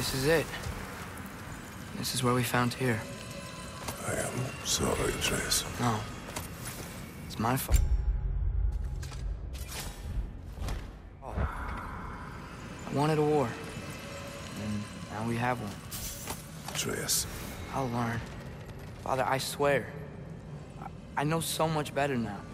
This is it. This is where we found here. I am sorry, Trace. No. It's my fault. Oh. I wanted a war. And now we have one. Trace. I'll learn. Father, I swear. I know so much better now.